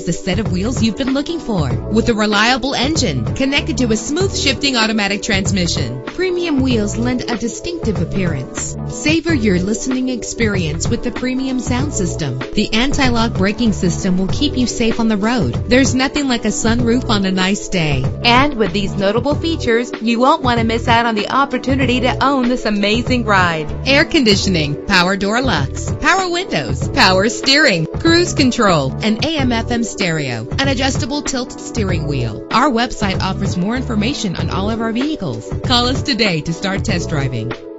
the set of wheels you've been looking for. With a reliable engine connected to a smooth shifting automatic transmission, premium wheels lend a distinctive appearance. Savor your listening experience with the premium sound system. The anti-lock braking system will keep you safe on the road. There's nothing like a sunroof on a nice day. And with these notable features, you won't want to miss out on the opportunity to own this amazing ride. Air conditioning, power door locks, power windows, power steering, cruise control, and AM/FM stereo, an adjustable tilt steering wheel. Our website offers more information on all of our vehicles. Call us today to start test driving.